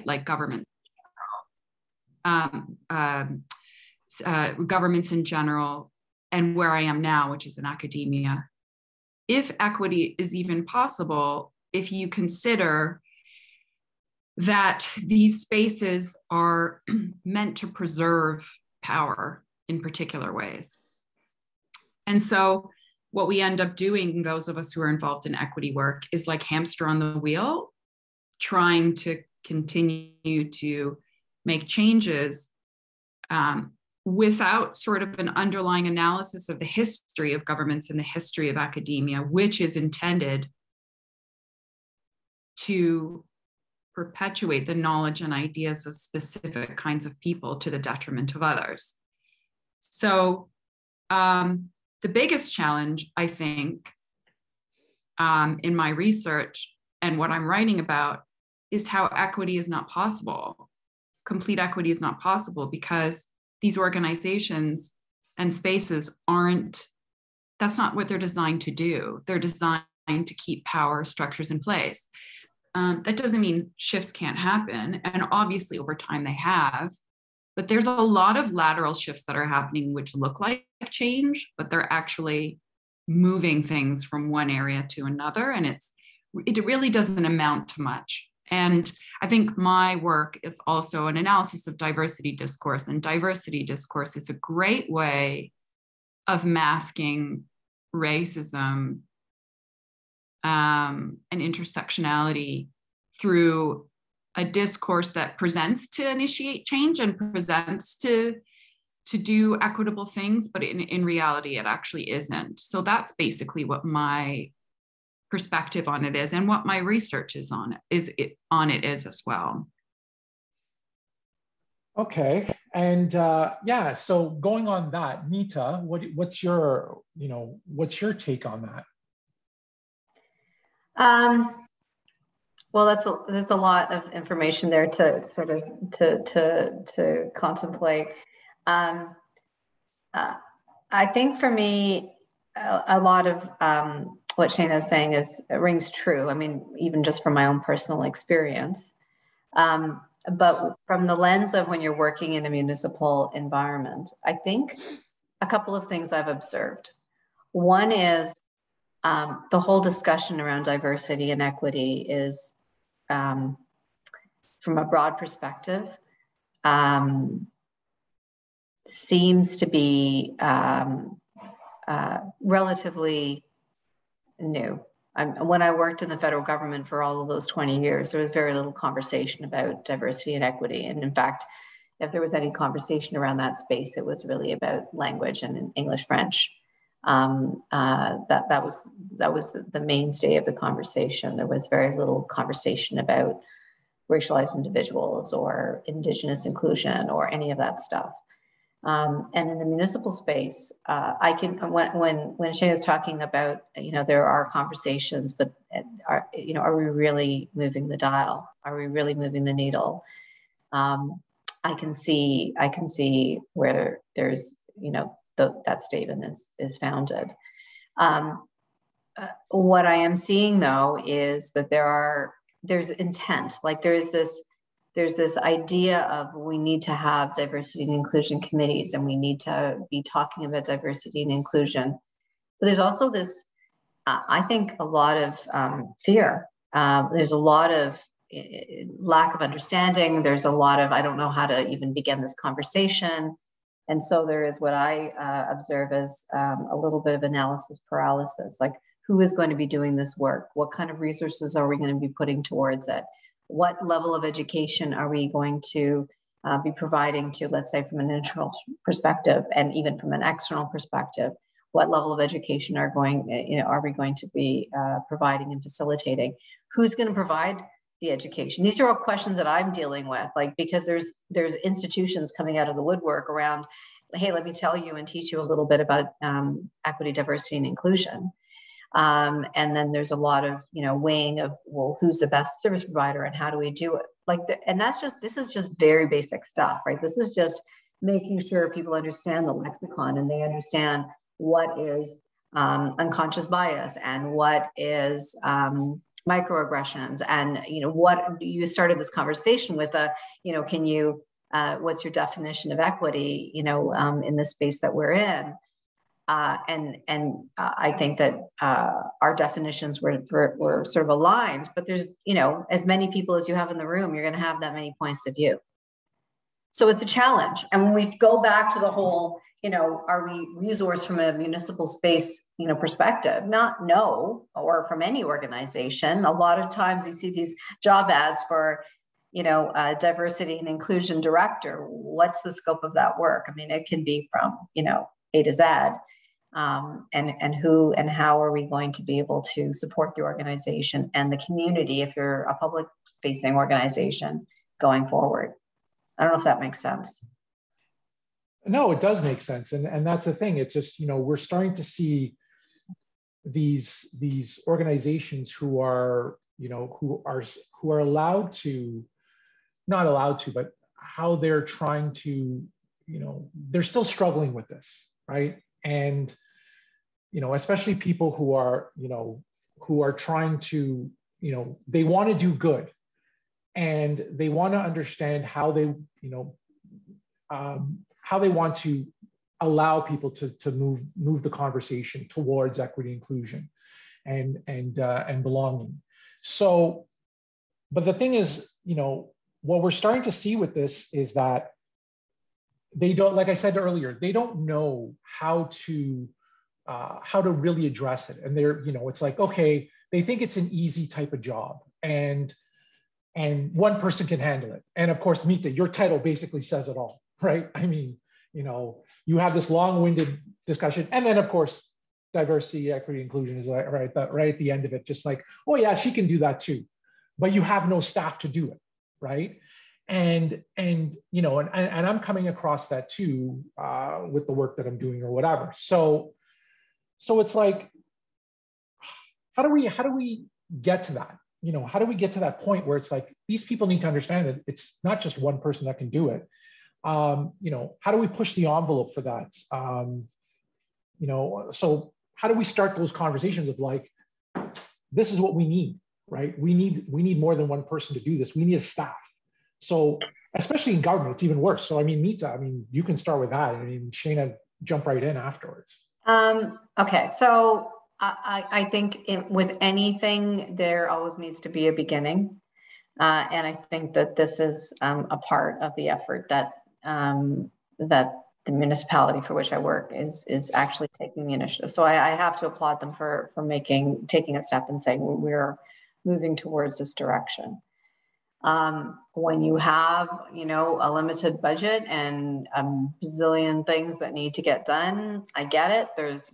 like governments in general, and where I am now, which is in academia, if equity is even possible, if you consider that these spaces are meant to preserve power in particular ways. And so what we end up doing, those of us who are involved in equity work, is like hamster on the wheel, trying to continue to make changes without sort of an underlying analysis of the history of governments and the history of academia, which is intended to perpetuate the knowledge and ideas of specific kinds of people to the detriment of others. So the biggest challenge, I think, in my research and what I'm writing about is how equity is not possible. Complete equity is not possible because these organizations and spaces that's not what they're designed to do. They're designed to keep power structures in place. That doesn't mean shifts can't happen. And obviously over time they have, but there's a lot of lateral shifts that are happening which look like change, but they're actually moving things from one area to another. And it really doesn't amount to much. And I think my work is also an analysis of diversity discourse, and diversity discourse is a great way of masking racism and intersectionality through a discourse that presents to initiate change and presents to do equitable things, but in reality, it actually isn't. So that's basically what my perspective on it is, and what my research is on it is as well. Okay, and yeah. So going on that, Meeta, what's your take on that? Well, there's a lot of information there to sort of to contemplate. I think for me, a lot of what Shana is saying rings true. I mean, even just from my own personal experience. But from the lens of when you're working in a municipal environment, I think a couple of things I've observed. One is the whole discussion around diversity and equity is, from a broad perspective, seems to be relatively new. When I worked in the federal government for all of those 20 years, there was very little conversation about diversity and equity. And in fact, if there was any conversation around that space, it was really about language and English, French. That was the mainstay of the conversation. There was very little conversation about racialized individuals or Indigenous inclusion or any of that stuff. And in the municipal space, when Shana's talking about, there are conversations, but are we really moving the dial? Are we really moving the needle? I can see where there's, that statement is founded. What I am seeing though is that there's intent, like there's this idea of we need to have diversity and inclusion committees and we need to be talking about diversity and inclusion. But there's also this, I think, a lot of fear. There's a lot of lack of understanding. There's a lot of, I don't know how to even begin this conversation. And so there is what I observe as a little bit of analysis paralysis, like who is going to be doing this work? What kind of resources are we going to be putting towards it? What level of education are we going to be providing to, let's say, from an internal perspective and even from an external perspective? What level of education are we going to be providing and facilitating? Who's going to provide the education? These are all questions that I'm dealing with, like, because there's institutions coming out of the woodwork around, hey, let me tell you and teach you a little bit about equity, diversity, and inclusion. And then there's a lot of, weighing of, well, who's the best service provider and how do we do it? This is just very basic stuff, right? This is just making sure people understand the lexicon and they understand what is unconscious bias and what microaggressions, and what you started this conversation with can you what's your definition of equity in the space that we're in, and I think that our definitions were sort of aligned, but there's as many people as you have in the room, you're going to have that many points of view. So it's a challenge. And when we go back to the whole, are we resourced from a municipal space, perspective? No, or from any organization. A lot of times you see these job ads for, a diversity and inclusion director. What's the scope of that work? I mean, it can be from, A to Z. And who and how are we going to be able to support the organization and the community if you're a public facing organization going forward? I don't know if that makes sense. No, it does make sense. And that's the thing. It's just, we're starting to see these organizations who are allowed to, not allowed to, but how they're trying to, they're still struggling with this, right? And, especially people who are trying to, they want to do good, and they want to understand how they, how they want to allow people to move the conversation towards equity, inclusion, and belonging. So, but the thing is, what we're starting to see with this is that they don't, like I said earlier, they don't know how to really address it. And they're, it's like, okay, they think it's an easy type of job, and one person can handle it. And of course, Meeta, your title basically says it all, right? I mean, you have this long-winded discussion, and then of course, diversity, equity, inclusion is right at the end of it, just like, oh yeah, she can do that too, but you have no staff to do it, right? And I'm coming across that too with the work that I'm doing or whatever. So it's like, how do we get to that? How do we get to that point where it's like, these people need to understand that it's not just one person that can do it. How do we push the envelope for that? So how do we start those conversations of like, this is what we need, right? We need more than one person to do this. We need a staff. So especially in government, it's even worse. So I mean, Meeta, you can start with that. I mean, Shana, jump right in afterwards. Okay, so I think with anything, there always needs to be a beginning. And I think that this is a part of the effort that the municipality for which I work is actually taking the initiative. So I have to applaud them for taking a step and saying we're moving towards this direction. When you have, a limited budget and a bazillion things that need to get done, I get it.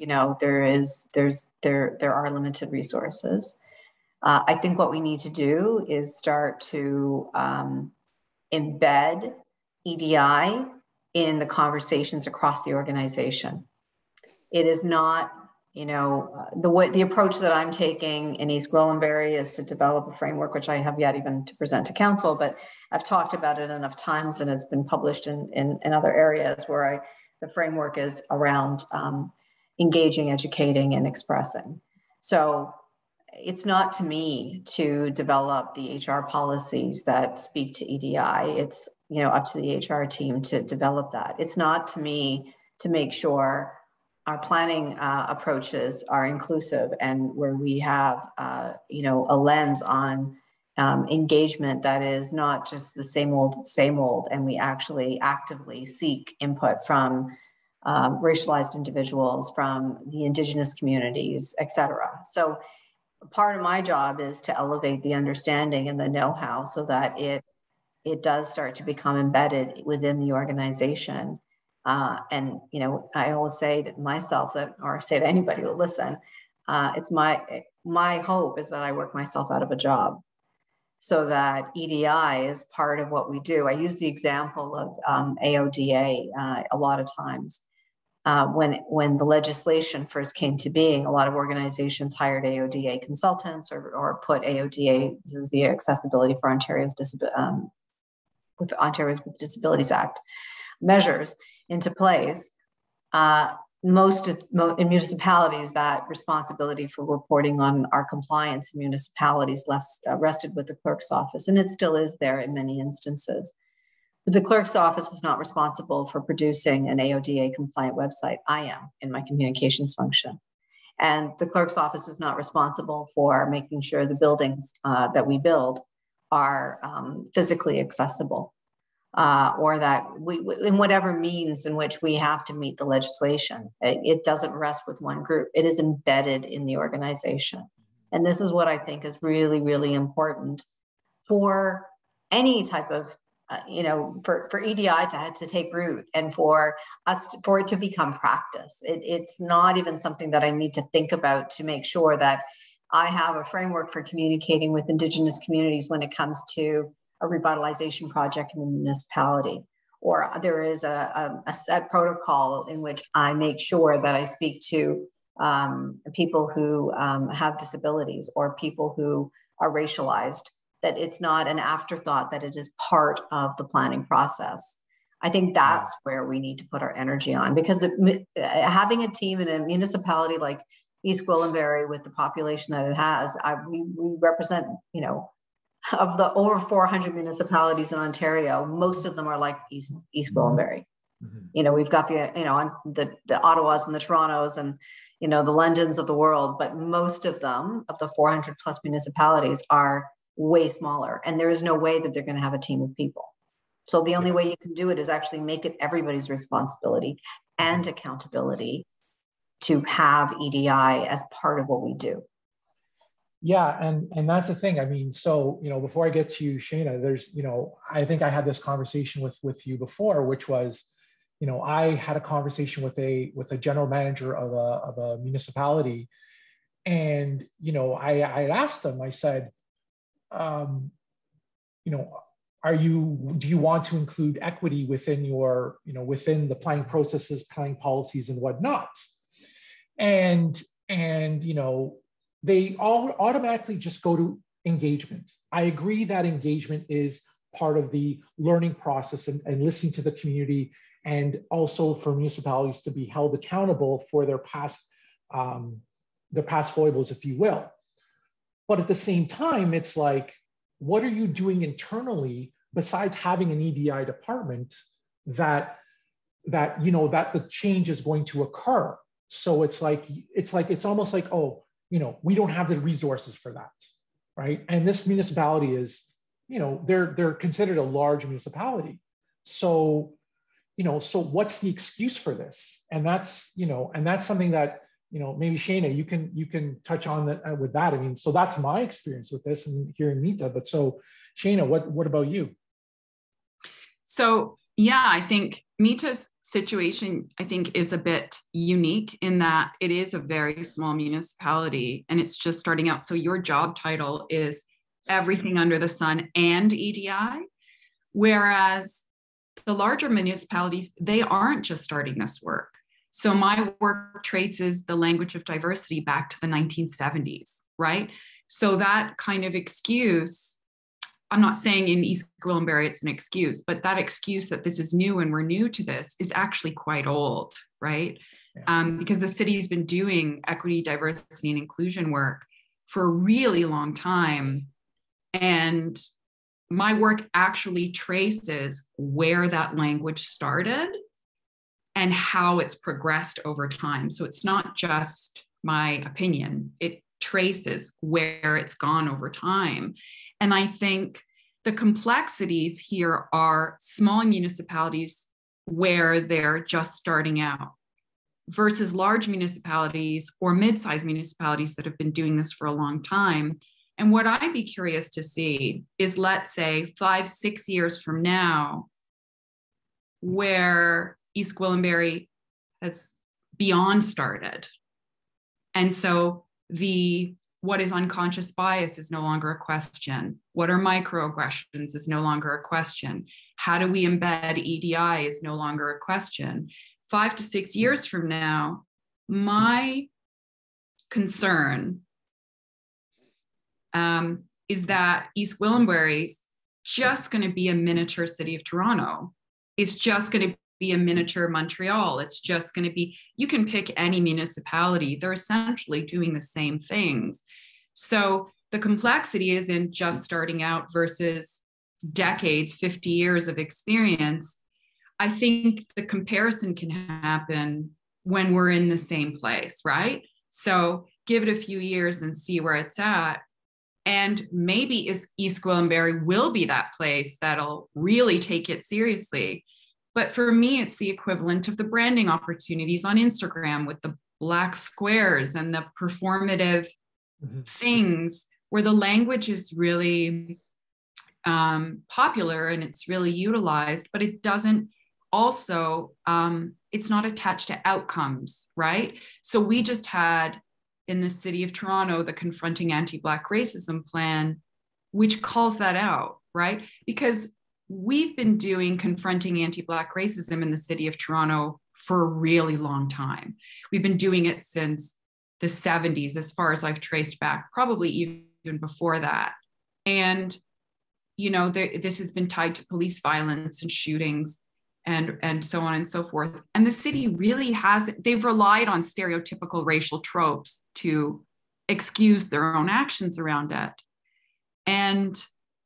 There are limited resources. I think what we need to do is start to embed EDI in the conversations across the organization. It is not, the approach that I'm taking in East Gwillimbury is to develop a framework, which I have yet even to present to council, but I've talked about it enough times and it's been published in other areas where the framework is around engaging, educating, and expressing. So it's not to me to develop the HR policies that speak to EDI. It's, up to the HR team to develop that. It's not to me to make sure our planning approaches are inclusive and where we have, a lens on engagement that is not just the same old, and we actually actively seek input from racialized individuals, from the Indigenous communities, et cetera. So part of my job is to elevate the understanding and the know-how so that it does start to become embedded within the organization. And, I always say to myself or say to anybody who will listen, it's my hope is that I work myself out of a job so that EDI is part of what we do. I use the example of AODA a lot of times. When the legislation first came to being, a lot of organizations hired AODA consultants or put AODA, this is the Accessibility for Ontario's with Disabilities Act measures into place. in municipalities, that responsibility for reporting on our compliance in municipalities rested with the clerk's office, and it still is there in many instances. But the clerk's office is not responsible for producing an AODA compliant website. I am in my communications function. And the clerk's office is not responsible for making sure the buildings that we build are physically accessible. Or that we, in whatever means in which we have to meet the legislation. It doesn't rest with one group. It is embedded in the organization. And this is what I think is really, really important for any type of, for EDI to take root and for it to become practice. It's not even something that I need to think about to make sure that I have a framework for communicating with Indigenous communities when it comes to a revitalization project in the municipality, or there is a set protocol in which I make sure that I speak to people who have disabilities or people who are racialized, that it's not an afterthought, that it is part of the planning process. I think that's where we need to put our energy on, because having a team in a municipality like East Gwillimbury with the population that it has, we represent, of the over 400 municipalities in Ontario, most of them are like East Gwillimbury. Mm-hmm. We've got the Ottawas and the Torontos and, the Londons of the world, but most of them, of the 400 plus municipalities, are way smaller. And there is no way that they're going to have a team of people. So the only way you can do it is actually make it everybody's responsibility and accountability to have EDI as part of what we do. Yeah, and that's the thing. I mean, so, before I get to you, Shana, there's, I think I had this conversation with you before, which was, I had a conversation with a general manager of a municipality, and I asked them. I said, do you want to include equity within your, within the planning processes, planning policies, and whatnot? And they all automatically just go to engagement. I agree that engagement is part of the learning process and listening to the community, and also for municipalities to be held accountable for their past foibles, if you will. But at the same time, it's like, what are you doing internally besides having an EDI department that the change is going to occur? So it's almost like, oh, we don't have the resources for that, right? And this municipality is, they're considered a large municipality. So, so what's the excuse for this? And that's something that, maybe Shana, you can touch on that with that. I mean, so that's my experience with this and hearing Meeta. But so, Shana, what about you? So yeah, I think Meeta's situation, is a bit unique in that it is a very small municipality and it's just starting out. So your job title is everything under the sun and EDI, whereas the larger municipalities, they aren't just starting this work. So my work traces the language of diversity back to the 1970s, right? So that kind of excuse, I'm not saying in East Gwillimbury it's an excuse, but that excuse that this is new and we're new to this is actually quite old, right? Yeah. Because the city's been doing equity, diversity, and inclusion work for a really long time. And my work actually traces where that language started and how it's progressed over time. So it's not just my opinion, it traces where it's gone over time. And I think the complexities here are small municipalities where they're just starting out versus large municipalities or mid-sized municipalities that have been doing this for a long time. And what I'd be curious to see is, let's say 5-6 years from now, where East Gwillimbury has beyond started. And so what is unconscious bias is no longer a question. What are microaggressions is no longer a question. How do we embed EDI is no longer a question. 5 to 6 years from now, my concern is that East Gwillimbury is just going to be a miniature city of Toronto. It's just going to be a miniature Montreal. It's just going to be, you can pick any municipality. They're essentially doing the same things. So the complexity isn't just starting out versus decades, 50 years of experience. I think the comparison can happen when we're in the same place, right? So give it a few years and see where it's at. And maybe East Gwillimbury will be that place that'll really take it seriously. But for me, it's the equivalent of the branding opportunities on Instagram with the black squares and the performative things where the language is really popular and it's really utilized, but it doesn't also, it's not attached to outcomes, right? So we just had in the city of Toronto, the Confronting Anti-Black Racism Plan, which calls that out, right? Because we've been doing confronting anti-Black racism in the city of Toronto for a really long time. We've been doing it since the 70s, as far as I've traced back, probably even before that. And, you know, this has been tied to police violence and shootings and so on and so forth. And the city really hasn't, they've relied on stereotypical racial tropes to excuse their own actions around it. And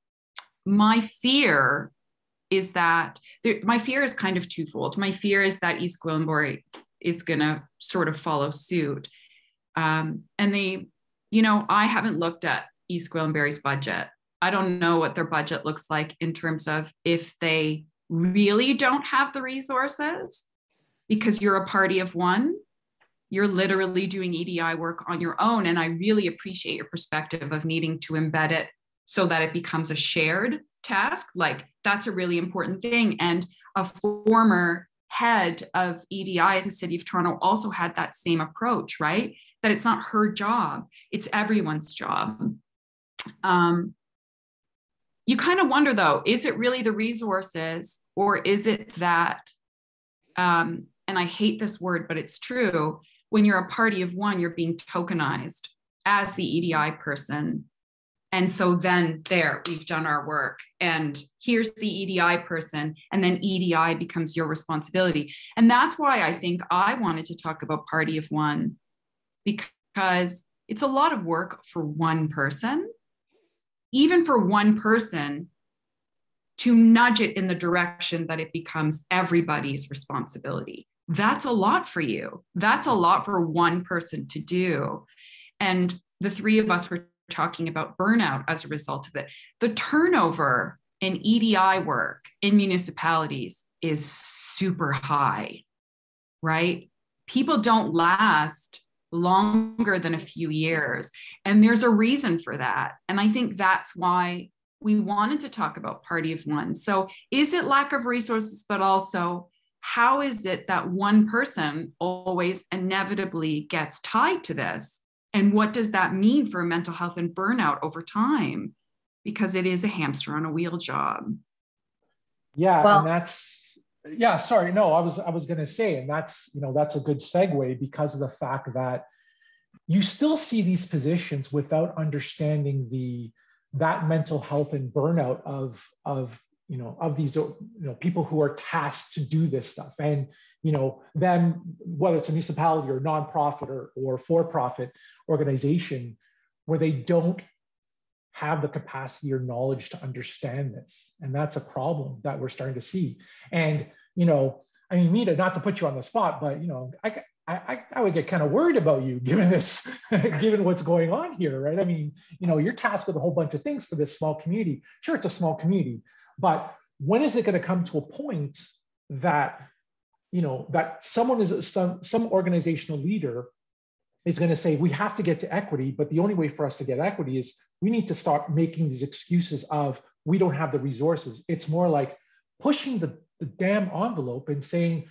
my fear is that, my fear is kind of twofold. My fear is that East Gwillimbury is gonna sort of follow suit. And they, you know, I haven't looked at East Gwillimbury's budget. I don't know what their budget looks like in terms of if they really don't have the resources, because you're a party of one, you're literally doing EDI work on your own. And I really appreciate your perspective of needing to embed it so that it becomes a shared task. Like, that's a really important thing. And a former head of EDI at the City of Toronto also had that same approach, right? That it's not her job, it's everyone's job. You kind of wonder though, is it really the resources, or is it that, and I hate this word, but it's true, when you're a party of one, you're being tokenized as the EDI person. And so then there, we've done our work and here's the EDI person, and then EDI becomes your responsibility. And that's why I think I wanted to talk about party of one, because it's a lot of work for one person, even for one person to nudge it in the direction that it becomes everybody's responsibility. That's a lot for you. That's a lot for one person to do. And the three of us were talking about burnout as a result of it. The turnover in EDI work in municipalities is super high, right? People don't last longer than a few years. And there's a reason for that. And I think that's why we wanted to talk about party of one. So is it lack of resources, but also how is it that one person always inevitably gets tied to this? And what does that mean for mental health and burnout over time? Because it is a hamster on a wheel job. Yeah, well, and that's, yeah, sorry, no, I was going to say, and that's, you know, that's a good segue because of the fact that you still see these positions without understanding that mental health and burnout of these, you know, people who are tasked to do this stuff. And, you know, them, whether it's a municipality or nonprofit or for-profit organization, where they don't have the capacity or knowledge to understand this. And that's a problem that we're starting to see. And, you know, I mean, Meeta, not to put you on the spot, but, you know, I would get kind of worried about you given this, given what's going on here, right? I mean, you know, you're tasked with a whole bunch of things for this small community. Sure, it's a small community, but when is it going to come to a point that, you know, that someone is some organizational leader is going to say, we have to get to equity, but the only way for us to get equity is we need to start making these excuses of we don't have the resources. It's more like pushing the damn envelope and saying,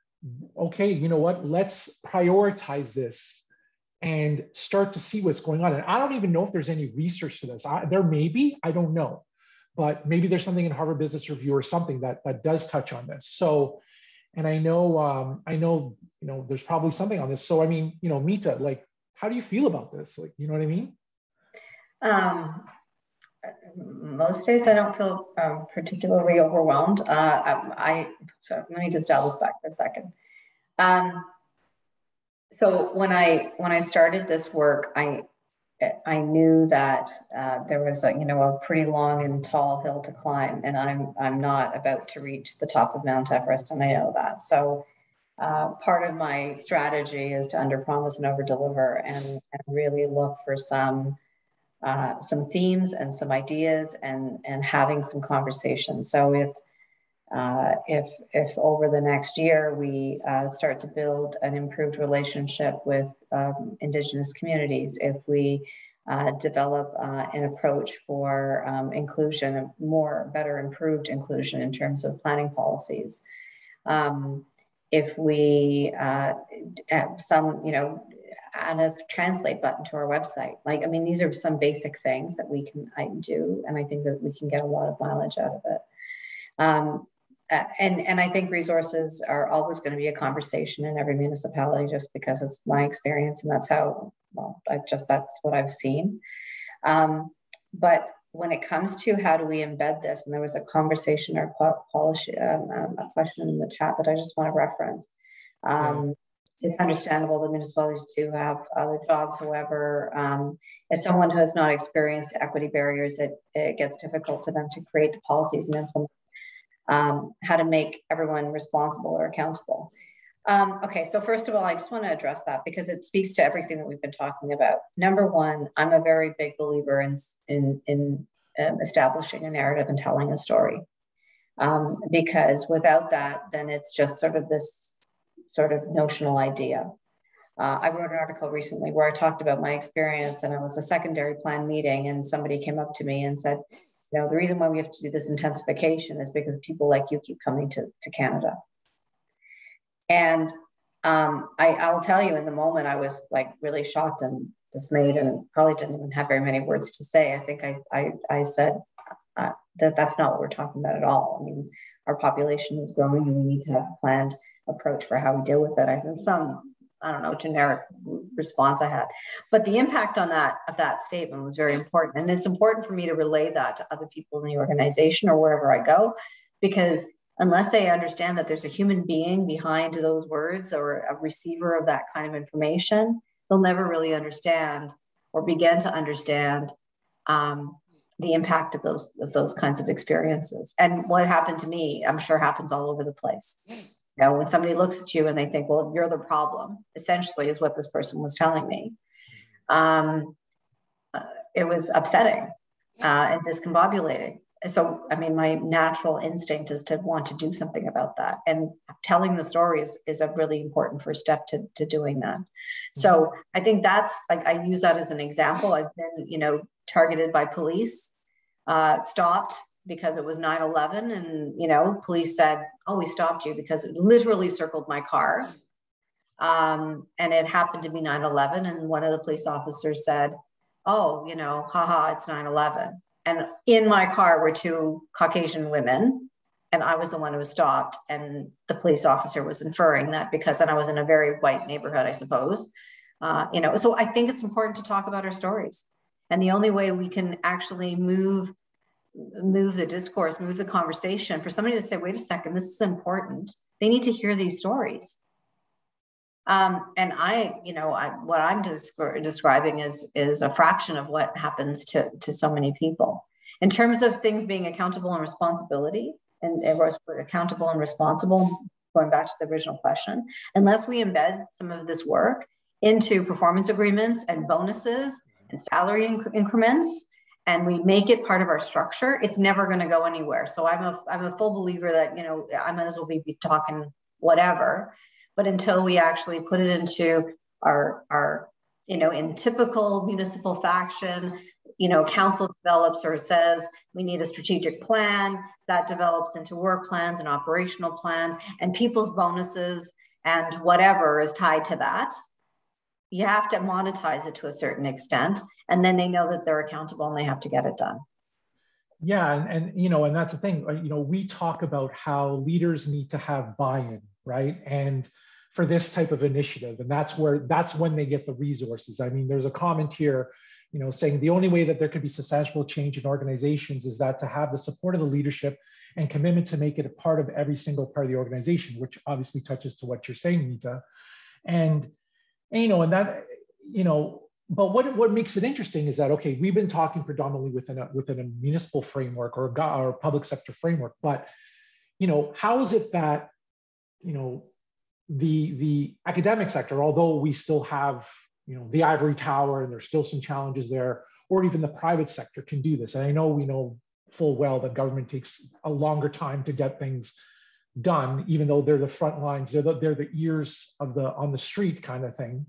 okay, you know what, let's prioritize this and start to see what's going on. And I don't even know if there's any research to this. There may be, I don't know, but maybe there's something in Harvard Business Review or something that does touch on this. So, and I know, you know, there's probably something on this. So, I mean, you know, Meeta, like, how do you feel about this? Like, you know what I mean? most days I don't feel particularly overwhelmed. So let me just dial this back for a second. So when I started this work, I knew that there was a pretty long and tall hill to climb, and I'm not about to reach the top of Mount Everest, and I know that. So part of my strategy is to underpromise and overdeliver, and really look for some themes and some ideas, and having some conversations. So if over the next year we start to build an improved relationship with Indigenous communities, if we develop an approach for inclusion, better improved inclusion in terms of planning policies, if we add a translate button to our website, these are some basic things that I do, and I think that we can get a lot of mileage out of it. And I think resources are always going to be a conversation in every municipality, just because it's my experience, and that's what I've seen. But when it comes to how do we embed this, and there was a conversation or policy, a question in the chat that I just want to reference. It's understandable that municipalities do have other jobs. However, as someone who has not experienced equity barriers, it gets difficult for them to create the policies and implement how to make everyone responsible or accountable. Okay, so first of all, I just want to address that because it speaks to everything that we've been talking about. Number one, I'm a very big believer in establishing a narrative and telling a story, because without that, then it's just sort of this sort of notional idea. I wrote an article recently where I talked about my experience, and it was a secondary plan meeting, and somebody came up to me and said, the reason why we have to do this intensification is because people like you keep coming to Canada. And I'll tell you, in the moment, I was like really shocked and dismayed, and probably didn't even have very many words to say. I think I said that's not what we're talking about at all. I mean, our population is growing, and we need to have a planned approach for how we deal with it. I think generic response I had, but the impact of that statement was very important, and it's important for me to relay that to other people in the organization or wherever I go, because unless they understand that there's a human being behind those words or a receiver of that kind of information, they'll never really understand or begin to understand the impact of those kinds of experiences. And what happened to me, I'm sure happens all over the place. When somebody looks at you and they think, well, you're the problem, essentially is what this person was telling me. It was upsetting and discombobulating. So, I mean, my natural instinct is to want to do something about that. And telling the story is a really important first step to doing that. So I think that's, I use that as an example. I've been, targeted by police, stopped because it was 9/11, and police said, oh, we stopped you because it literally circled my car, and it happened to be 9/11, and one of the police officers said, oh, haha, it's 9/11, and in my car were two Caucasian women, and I was the one who was stopped, and the police officer was inferring that because then I was in a very white neighborhood, I suppose. So I think it's important to talk about our stories, and the only way we can actually move the discourse, move the conversation, for somebody to say, wait a second, this is important. They need to hear these stories. And what I'm describing is a fraction of what happens to so many people. In terms of things being accountable and responsibility, and accountable and responsible, going back to the original question, unless we embed some of this work into performance agreements and bonuses and salary increments, and we make it part of our structure, it's never going to go anywhere. So I'm a full believer that, I might as well be talking whatever, but until we actually put it into our in typical municipal fashion, council develops or says we need a strategic plan that develops into work plans and operational plans, and people's bonuses and whatever is tied to that. You have to monetize it to a certain extent, and then they know that they're accountable and they have to get it done. Yeah, and that's the thing. We talk about how leaders need to have buy-in, right? And for this type of initiative, and that's when they get the resources. I mean, there's a comment here saying the only way that there could be sustainable change in organizations is that to have the support of the leadership and commitment to make it a part of every single part of the organization, which obviously touches to what you're saying, Meeta. And but what makes it interesting is that, okay, we've been talking predominantly within a municipal framework or a public sector framework, but, how is it that, the academic sector, although we still have, the ivory tower and there's still some challenges there, or even the private sector can do this. And I know we know full well that government takes a longer time to get things done, even though they're the front lines, they're the ears on the street kind of thing.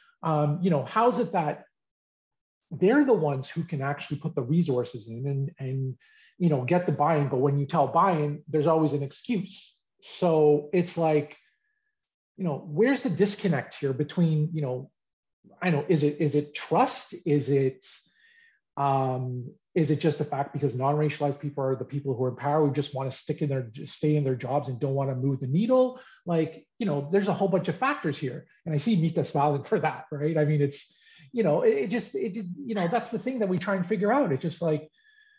How's it that they're the ones who can actually put the resources in and get the buy-in, but when you tell buy-in, there's always an excuse. So it's like, where's the disconnect here between, is it trust? Is it just the fact because non-racialized people are the people who are in power who just want to stay in their jobs and don't want to move the needle? Like, there's a whole bunch of factors here. And I see Meeta smiling for that, right? I mean, it's, that's the thing that we try and figure out. It's just like,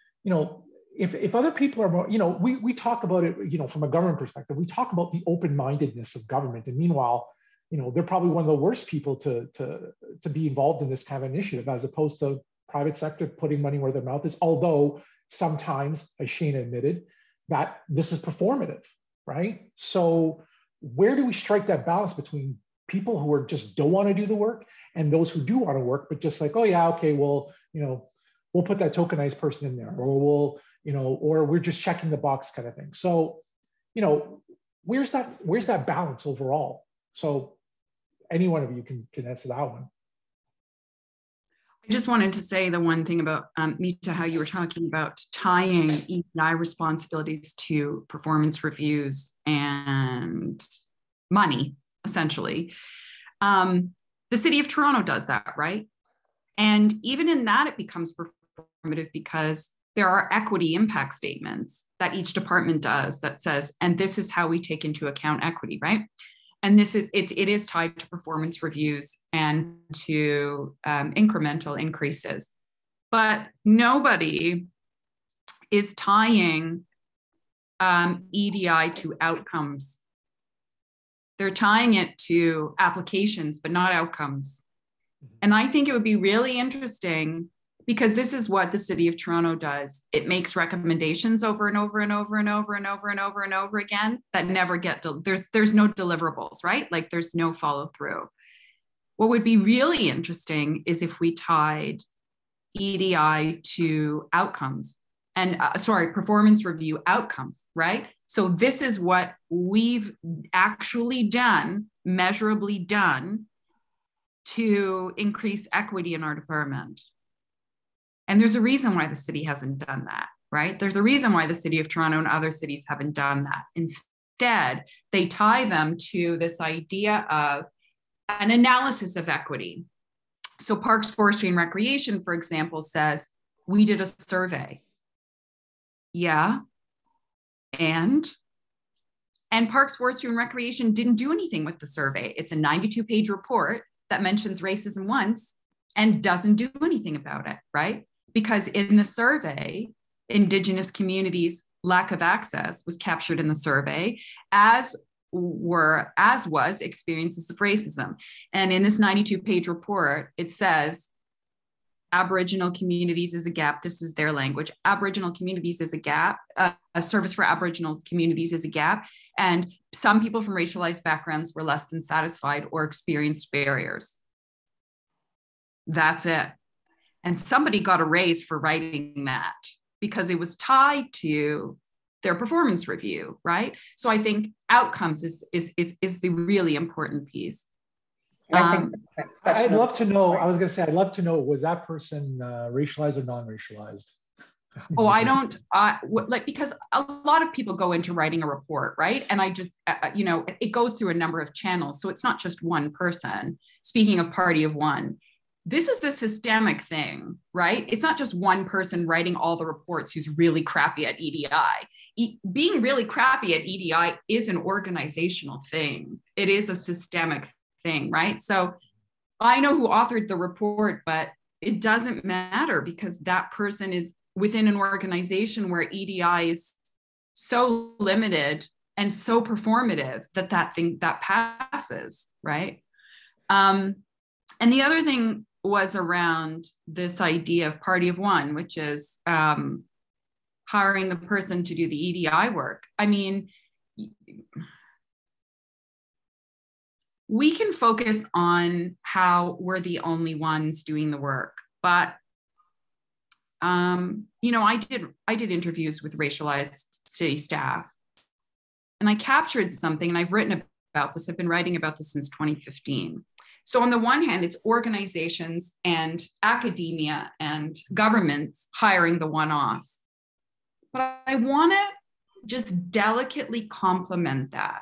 if other people are more, we talk about it, from a government perspective, we talk about the open-mindedness of government. And meanwhile, they're probably one of the worst people to be involved in this kind of initiative, as opposed to private sector putting money where their mouth is. Although sometimes, as Shana admitted, that this is performative, right? So where do we strike that balance between people who just don't want to do the work and those who do want to work, but just like, oh yeah, okay, well, we'll put that tokenized person in there, or or we're just checking the box kind of thing. So, where's that balance overall? So any one of you can answer that one. I just wanted to say the one thing about Meeta, how you were talking about tying EDI responsibilities to performance reviews and money, essentially. The city of Toronto does that, right? And even in that, it becomes performative because there are equity impact statements that each department does that says, and this is how we take into account equity, right? And this is, it is tied to performance reviews and to incremental increases. But nobody is tying EDI to outcomes. They're tying it to applications, but not outcomes. And I think it would be really interesting, because this is what the city of Toronto does. It makes recommendations over and over and over and over and over and over and over again that never get, there's no deliverables, right? Like there's no follow through. What would be really interesting is if we tied EDI to outcomes and performance review outcomes, right? So this is what we've actually done, measurably done, to increase equity in our department. And there's a reason why the city hasn't done that, right? There's a reason why the city of Toronto and other cities haven't done that. Instead, they tie them to this idea of an analysis of equity. So Parks, Forestry, and Recreation, for example, says, we did a survey. Yeah, and Parks, Forestry, and Recreation didn't do anything with the survey. It's a 92-page report that mentions racism once and doesn't do anything about it, right? Because in the survey, Indigenous communities' lack of access was captured in the survey, as was experiences of racism. And in this 92-page report, it says, Aboriginal communities is a gap. This is their language. Aboriginal communities is a gap. A service for Aboriginal communities is a gap. And some people from racialized backgrounds were less than satisfied or experienced barriers. That's it. And somebody got a raise for writing that because it was tied to their performance review, right? So I think outcomes is the really important piece. I'd love to know, I was going to say, I'd love to know, was that person racialized or non-racialized? Oh, I don't, because a lot of people go into writing a report, right? And I just, it goes through a number of channels. So it's not just one person. Speaking of party of one, this is a systemic thing, right? It's not just one person writing all the reports who's really crappy at EDI. Being really crappy at EDI is an organizational thing. It is a systemic thing, right? So I know who authored the report, but it doesn't matter because that person is within an organization where EDI is so limited and so performative that thing that passes, right? And the other thing was around this idea of party of one, which is hiring the person to do the EDI work. I mean, we can focus on how we're the only ones doing the work, but you know, I did interviews with racialized city staff, and I captured something, and I've written about this. I've been writing about this since 2015. So on the one hand, it's organizations and academia and governments hiring the one-offs. But I want to just delicately complement that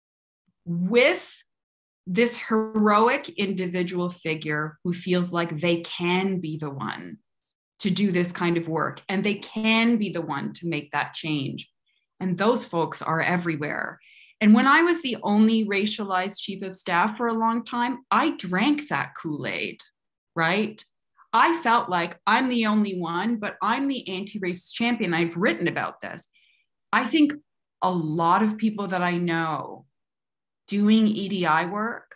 with this heroic individual figure who feels like they can be the one to do this kind of work, and they can be the one to make that change. And those folks are everywhere. And when I was the only racialized chief of staff for a long time, I drank that Kool-Aid, right? I felt like I'm the only one, but I'm the anti-racist champion. I've written about this. I think a lot of people that I know doing EDI work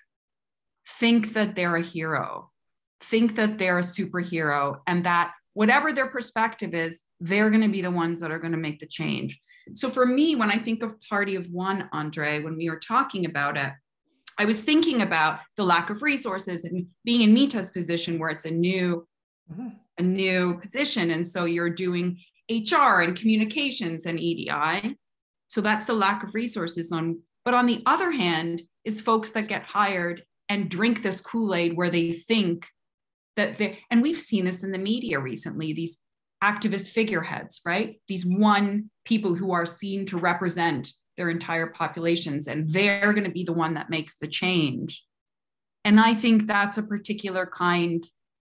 think that they're a hero, think that they're a superhero, and that whatever their perspective is, they're going to be the ones that are going to make the change. So for me, when I think of Party of One, Andre, when we were talking about it, I was thinking about the lack of resources and being in Meeta's position where it's a new position. And so you're doing HR and communications and EDI. So that's the lack of resources but on the other hand is folks that get hired and drink this Kool-Aid where they think that and we've seen this in the media recently, these activist figureheads, right? These one people who are seen to represent their entire populations, and they're going to be the one that makes the change. And I think that's a particular kind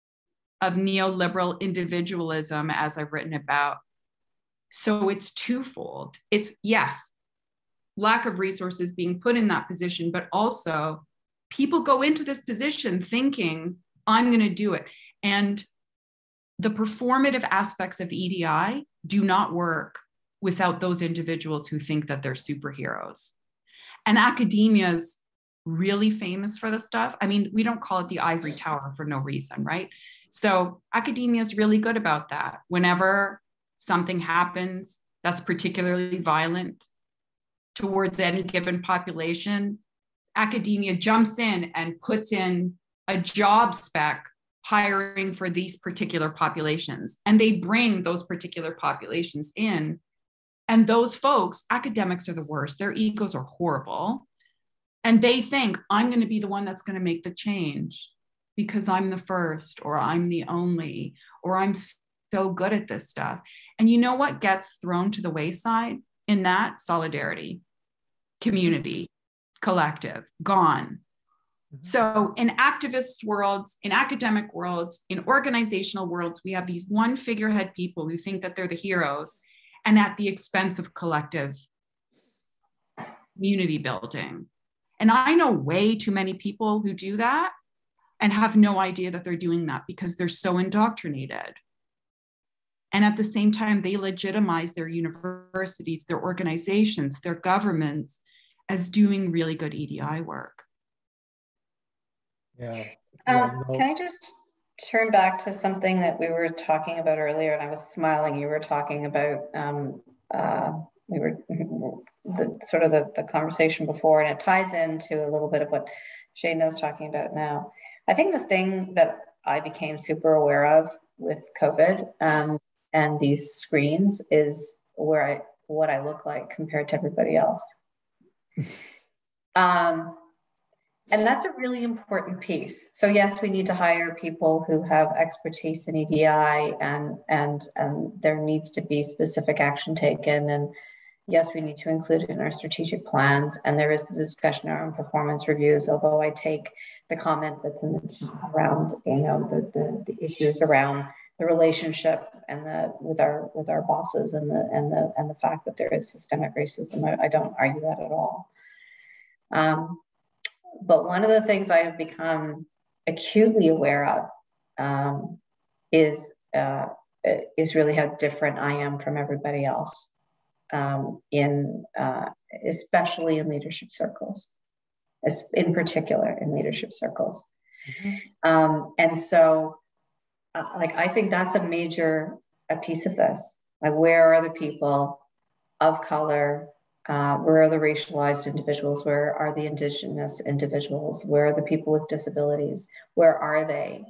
of neoliberal individualism, as I've written about. So it's twofold. It's, yes, lack of resources being put in that position, but also people go into this position thinking, I'm going to do it. And the performative aspects of EDI do not work without those individuals who think that they're superheroes. And academia is really famous for this stuff. I mean, we don't call it the ivory tower for no reason, right? So academia is really good about that. Whenever something happens that's particularly violent towards any given population, academia jumps in and puts in a job spec hiring for these particular populations. And they bring those particular populations in. And those folks, academics are the worst. Their egos are horrible. And they think, I'm going to be the one that's going to make the change because I'm the first, or I'm the only, or I'm so good at this stuff. And you know what gets thrown to the wayside in that? Solidarity, community, collective, gone. So in activist worlds, in academic worlds, in organizational worlds, we have these one figurehead people who think that they're the heroes, and at the expense of collective community building. And I know way too many people who do that and have no idea that they're doing that because they're so indoctrinated. And at the same time, they legitimize their universities, their organizations, their governments as doing really good EDI work. Yeah. Can I just turn back to something that we were talking about earlier? And I was smiling. You were talking about the conversation before, and it ties into a little bit of what Shana is talking about now. I think the thing that I became super aware of with COVID and these screens is what I look like compared to everybody else. And that's a really important piece. So yes, we need to hire people who have expertise in EDI, and there needs to be specific action taken. And yes, we need to include it in our strategic plans. And there is the discussion around performance reviews, although I take the comment that's in the chat around, the issues around the relationship and with our bosses and the fact that there is systemic racism. I don't argue that at all. But one of the things I have become acutely aware of is really how different I am from everybody else, especially in leadership circles, in particular in leadership circles. Mm-hmm. And so, I think that's a piece of this. Like, where are the people of color? Where are the racialized individuals? Where are the indigenous individuals? Where are the people with disabilities? Where are they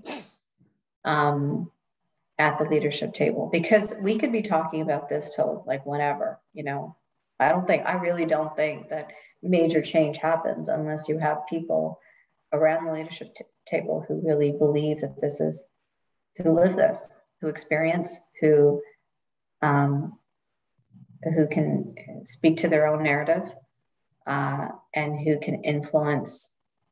at the leadership table? Because we could be talking about this till like whenever, I really don't think that major change happens unless you have people around the leadership table who really believe that who live this, who experience, who can speak to their own narrative, and who can influence,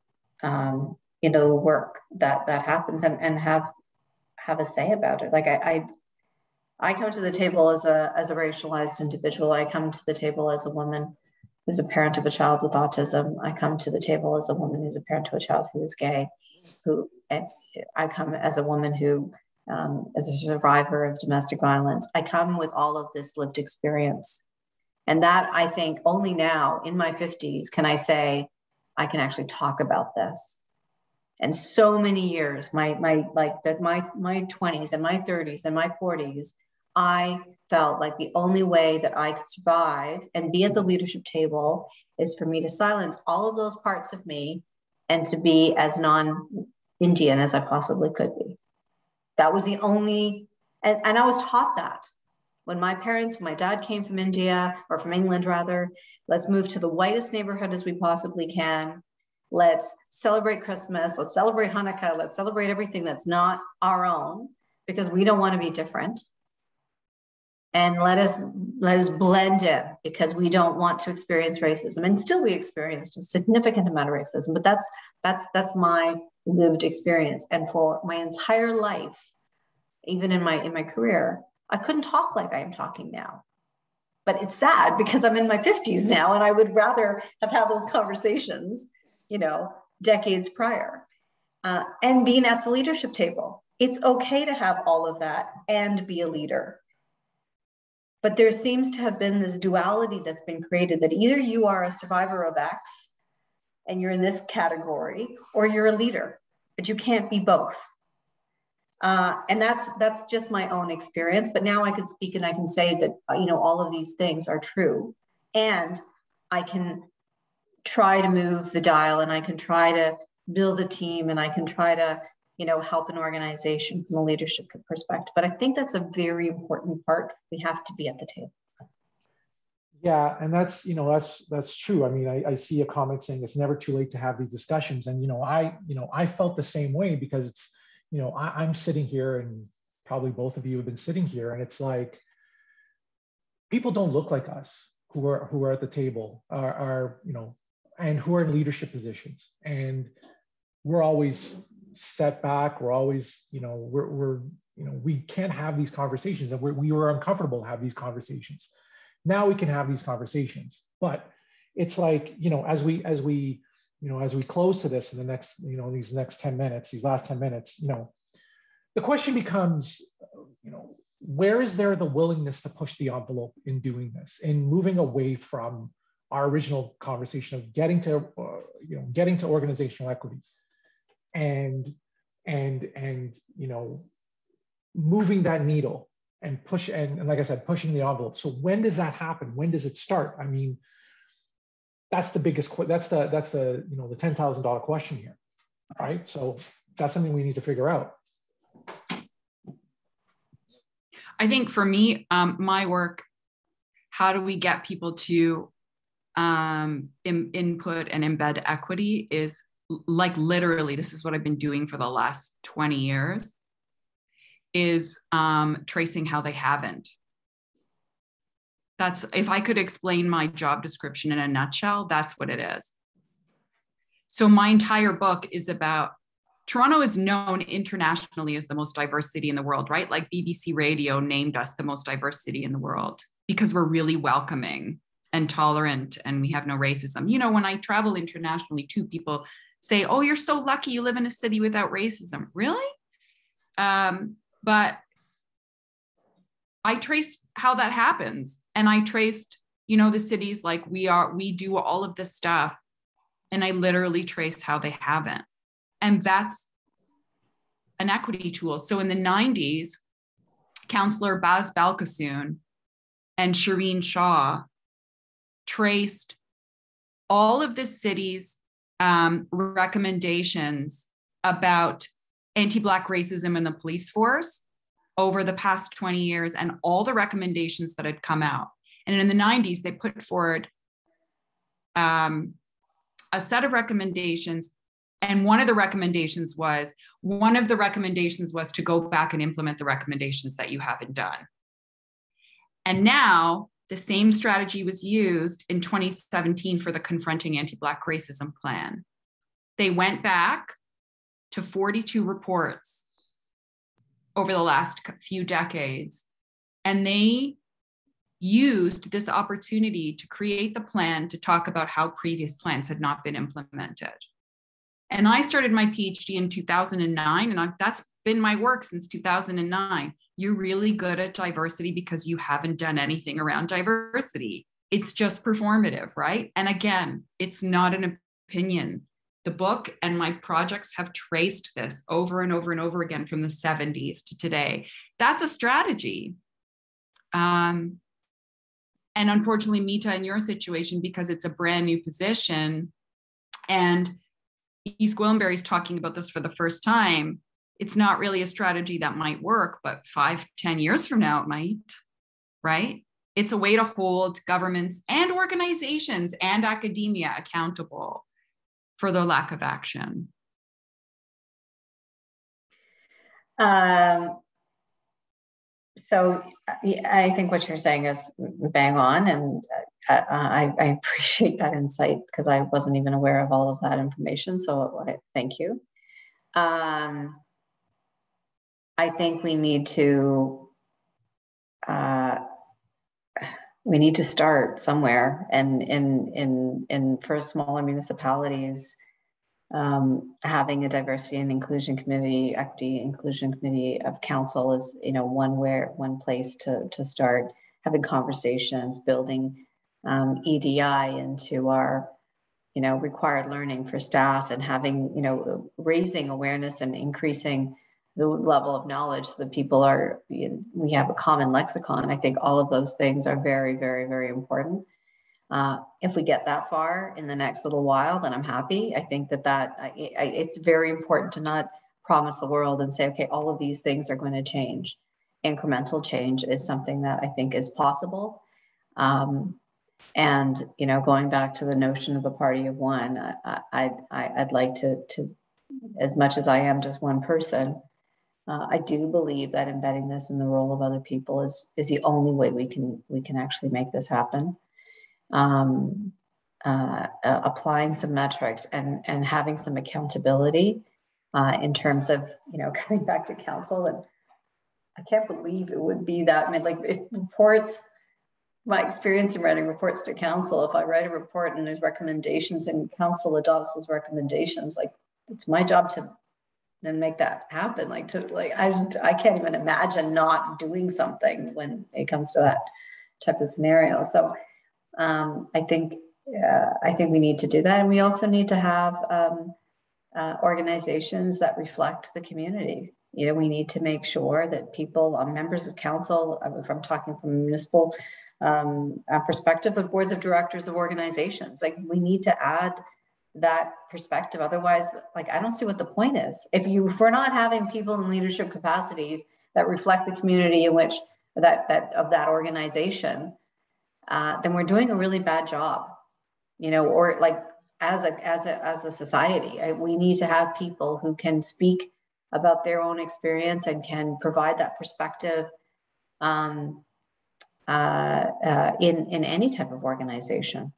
work that happens and have a say about it. Like I come to the table as a racialized individual. I come to the table as a woman who's a parent of a child with autism. I come to the table as a woman who's a parent to a child who is gay. I come as a woman who, as a survivor of domestic violence. I come with all of this lived experience. And that, I think, only now in my 50s can I say I can actually talk about this. And so many years, my 20s and my 30s and my 40s, I felt like the only way that I could survive and be at the leadership table is for me to silence all of those parts of me and to be as non-Indian as I possibly could be. That was the only, and I was taught that. When my dad came from India, or from England rather, let's move to the whitest neighborhood as we possibly can. Let's celebrate Christmas. Let's celebrate Hanukkah. Let's celebrate everything that's not our own, because we don't want to be different. And let us blend in, because we don't want to experience racism. And still, we experienced a significant amount of racism. But that's my lived experience. And for my entire life, even in my career, I couldn't talk like I am talking now. But it's sad because I'm in my 50s now, and I would rather have had those conversations, decades prior. And being at the leadership table, it's okay to have all of that and be a leader. But there seems to have been this duality that's been created, that either you are a survivor of X and you're in this category, or you're a leader, but you can't be both. And that's just my own experience. But now I could speak and I can say that, all of these things are true. And I can try to move the dial, and I can try to build a team, and I can try to, help an organization from a leadership perspective. But I think that's a very important part. We have to be at the table. Yeah, and that's true. I mean, I see a comment saying it's never too late to have these discussions, and I felt the same way, because it's, I'm sitting here, and probably both of you have been sitting here, and it's like, people don't look like us who are at the table, and who are in leadership positions, and we're always set back. We're always, we can't have these conversations, and we were uncomfortable to have these conversations. Now we can have these conversations, but it's like, as we close to this in the next, these last 10 minutes, the question becomes, where is there the willingness to push the envelope in doing this, in moving away from our original conversation of getting to organizational equity, and moving that needle and like I said, pushing the envelope. So when does that happen? When does it start? I mean, that's the $10,000 question here, right? So that's something we need to figure out. I think for me, my work, how do we get people to input and embed equity, is like, literally, this is what I've been doing for the last 20 years, is tracing how they haven't. That's, if I could explain my job description in a nutshell, that's what it is. So my entire book is about, Toronto is known internationally as the most diverse city in the world, right? Like BBC Radio named us the most diverse city in the world, because we're really welcoming and tolerant, and we have no racism. When I travel internationally too, people say, oh, you're so lucky you live in a city without racism. Really? But I traced how that happens. And I traced, you know, the cities like we do all of this stuff. And I literally traced how they haven't. And that's an equity tool. So in the 90s, Councillor Baz Balkasoon and Shireen Shah traced all of the city's recommendations about anti-Black racism in the police force over the past 20 years and all the recommendations that had come out. And in the 90s, they put forward a set of recommendations. And one of the recommendations was to go back and implement the recommendations that you haven't done. And now the same strategy was used in 2017 for the Confronting Anti-Black Racism Plan. They went back to 42 reports over the last few decades, and they used this opportunity to create the plan to talk about how previous plans had not been implemented. And I started my PhD in 2009, and that's been my work since 2009. You're really good at diversity because you haven't done anything around diversity. It's just performative, right? And again, it's not an opinion. The book and my projects have traced this over and over and over again from the 70s to today. That's a strategy. And unfortunately, Meeta, in your situation, because it's a brand new position and East Gwillimbury is talking about this for the first time, it's not really a strategy that might work, but 5-10 years from now, it might, right? It's a way to hold governments and organizations and academia accountable for their lack of action. So I think what you're saying is bang on, and I appreciate that insight because I wasn't even aware of all of that information. So thank you. I think we need to start somewhere, and in for smaller municipalities, having a diversity and inclusion committee, equity inclusion committee of council is, you know, one place to start having conversations, building EDI into our, you know, required learning for staff, and having, you know, raising awareness and increasing the level of knowledge so that people are, we have a common lexicon. I think all of those things are very, very, very important. If we get that far in the next little while, then I'm happy. I think that it's very important to not promise the world and say, okay, all of these things are going to change. Incremental change is something that I think is possible. And, you know, going back to the notion of a party of one, I'd like to, as much as I am just one person, I do believe that embedding this in the role of other people is the only way we can actually make this happen. Applying some metrics and having some accountability in terms of, you know, coming back to council. And I can't believe it would be that, I mean, like, if reports, my experience in writing reports to council, if I write a report and there's recommendations and council adopts those recommendations, like, it's my job to then make that happen. Like, I can't even imagine not doing something when it comes to that type of scenario. So I think we need to do that. And we also need to have organizations that reflect the community. You know, we need to make sure that people, members of council, if I'm talking from a municipal perspective, of boards of directors of organizations, like, we need to add that perspective. Otherwise, like, I don't see what the point is. If we're not having people in leadership capacities that reflect the community in which that organization, then we're doing a really bad job, you know, or like as a society. We need to have people who can speak about their own experience and can provide that perspective in any type of organization.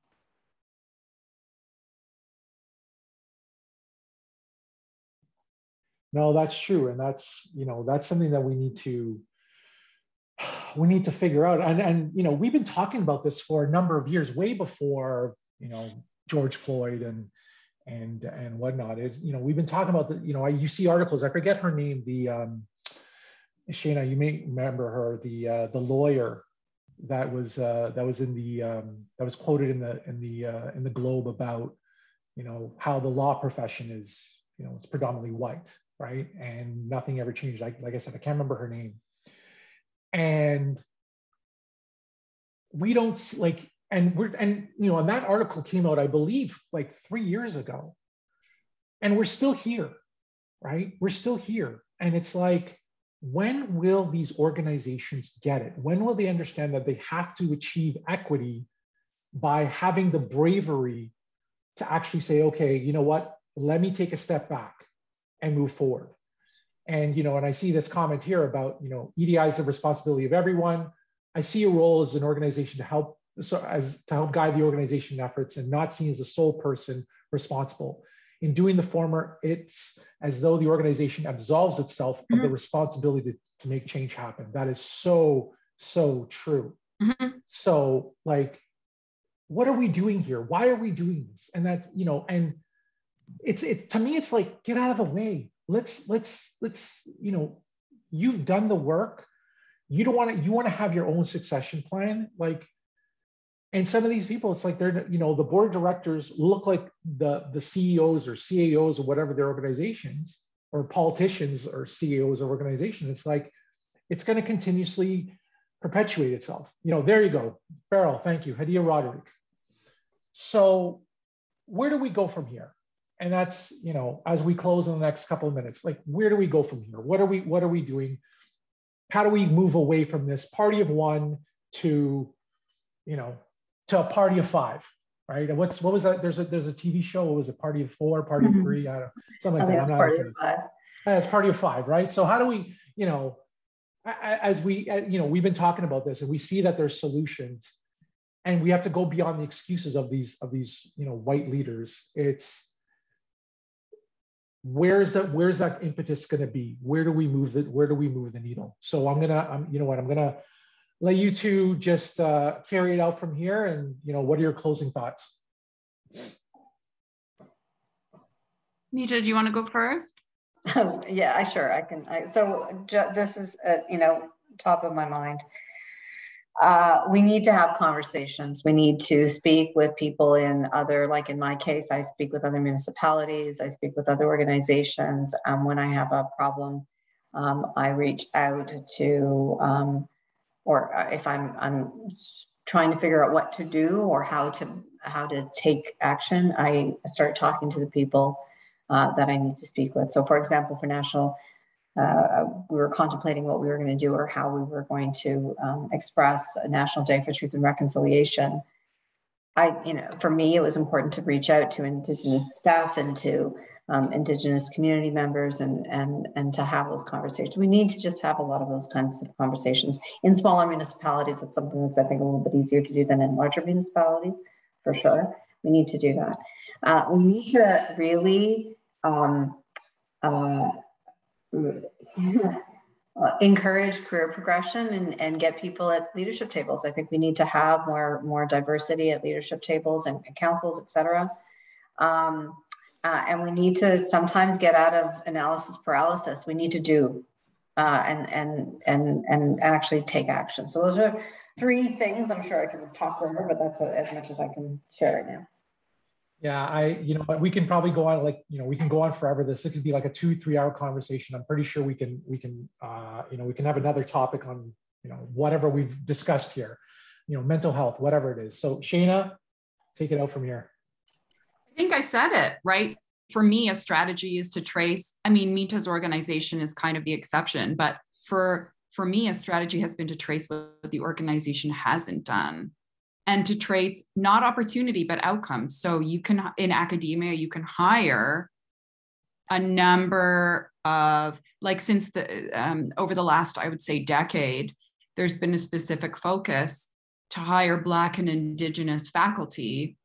No, that's true. And that's, you know, that's something that we need to figure out. And, you know, we've been talking about this for a number of years, way before, you know, George Floyd and whatnot. You know, we've been talking about you know, you see articles, I forget her name, the Shana, you may remember her, the lawyer that was quoted in the Globe about, you know, how the law profession is, you know, it's predominantly white, right? And nothing ever changed. Like I said, I can't remember her name. And we don't like, and you know, and that article came out, I believe, like 3 years ago. And we're still here, right? We're still here. And it's like, when will these organizations get it? When will they understand that they have to achieve equity by having the bravery to actually say, okay, you know what, let me take a step back and move forward. And, you know, and I see this comment here about, you know, EDI is the responsibility of everyone. I see a role as an organization to help guide the organization efforts and not seen as the sole person responsible. In doing the former, it's as though the organization absolves itself of the responsibility to make change happen. That is so, so true. So, like, what are we doing here? Why are we doing this? And that, you know, and it's to me, it's like, get out of the way. Let's, you know, you've done the work. You want to have your own succession plan. Like, and some of these people, it's like they're, you know, the board of directors look like the CEOs or CAOs or whatever their organizations, or politicians or CEOs of organizations. It's like, it's going to continuously perpetuate itself. You know, there you go. Farrell, thank you. Hadia Roderick. So where do we go from here? And that's, you know, as we close in the next couple of minutes, like, where do we go from here? What are we doing? How do we move away from this party of one to, you know, to a party of five, right? And what was that? There's a TV show. What was it? Party of four, party of three, I don't know, something like that. I'm not party of five. It's party of five, right? So how do we, you know, as we, you know, we've been talking about this and we see that there's solutions, and we have to go beyond the excuses of these, you know, white leaders. It's, where's that impetus going to be? Where do we move the needle? So you know what, I'm gonna let you two just carry it out from here. And, you know, what are your closing thoughts? Meeta, do you want to go first? Yeah, sure, I can. So this is, you know, top of my mind. We need to have conversations. We need to speak with people in other, like in my case, I speak with other municipalities, I speak with other organizations. When I have a problem, I reach out to, or if I'm trying to figure out what to do or how to take action, I start talking to the people that I need to speak with. So for example, for national, we were contemplating what we were going to do or how we were going to express a National Day for Truth and Reconciliation. You know, for me, it was important to reach out to Indigenous staff and to Indigenous community members and to have those conversations. We need to just have a lot of those kinds of conversations. In smaller municipalities, it's something that's, I think, a little bit easier to do than in larger municipalities, for sure. We need to do that. We need to really encourage career progression and get people at leadership tables. I think we need to have more diversity at leadership tables and councils, et cetera. And we need to sometimes get out of analysis paralysis. We need to do and actually take action. So those are three things. I'm sure I can talk forever, but that's as much as I can share right now. Yeah, you know, we can probably go on, like, you know, we can go on forever. This could be like a 2-3 hour conversation. I'm pretty sure we can, you know, we can have another topic on, you know, whatever we've discussed here, you know, mental health, whatever it is. So Shana, take it out from here. I think I said it, right? For me, a strategy is to trace, I mean, Meeta's organization is kind of the exception, but for me, a strategy has been to trace what the organization hasn't done. And to trace not opportunity, but outcomes. So you can, in academia, you can hire a number of, like, since the, over the last, I would say, decade, there's been a specific focus to hire Black and Indigenous faculty.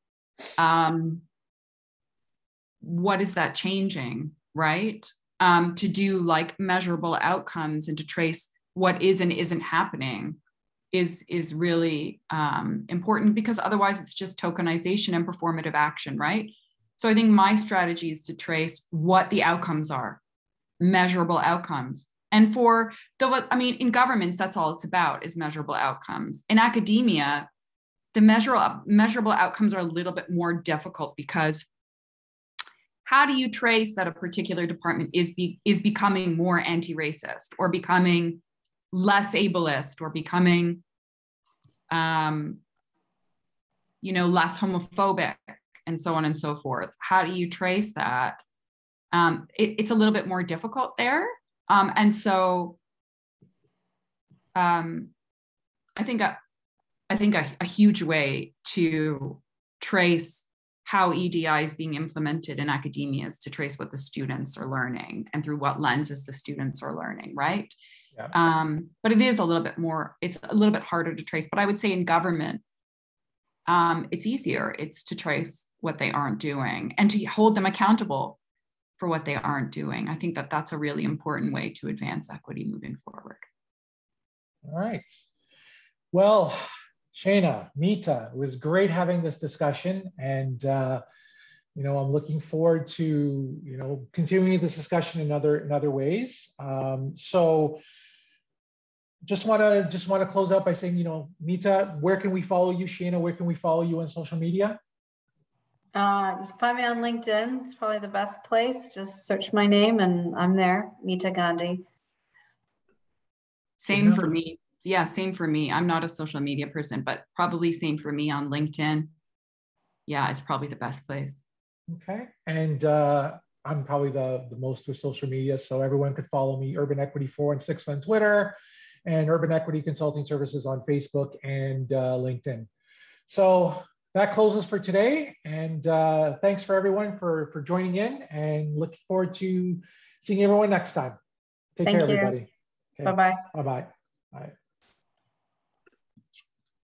What is that changing, right? To do like measurable outcomes and to trace what is and isn't happening is really important, because otherwise it's just tokenization and performative action, right? So I think my strategy is to trace what the outcomes are, measurable outcomes, And for I mean, in governments, that's all it's about is measurable outcomes. In academia, the measurable outcomes are a little bit more difficult because how do you trace that a particular department is becoming more anti-racist or becoming less ableist or becoming, less homophobic and so on and so forth? How do you trace that? It's a little bit more difficult there. And so I think a huge way to trace how EDI is being implemented in academia is to trace what the students are learning and through what lenses the students are learning, right? Yeah. But it's a little bit harder to trace. But I would say in government, it's easier. It's to trace what they aren't doing and to hold them accountable for what they aren't doing. I think that that's a really important way to advance equity moving forward. All right. Well, Shana, Meeta, it was great having this discussion, and I'm looking forward to continuing this discussion in other ways. So just want to close out by saying, Meeta, where can we follow you? Shana, where can we follow you on social media? You can find me on LinkedIn. It's probably the best place. Just search my name and I'm there, Meeta Gandhi. Same for me. Yeah, same for me. I'm not a social media person, but probably same for me on LinkedIn. Yeah, it's probably the best place. Okay. And I'm probably the most with social media. So everyone could follow me, Urban Equity 4 and 6 on Twitter, and Urban Equity Consulting Services on Facebook and LinkedIn. So that closes for today. And thanks for everyone for joining in, and looking forward to seeing everyone next time. Take care, everybody. Okay. Bye-bye. Bye-bye. Bye.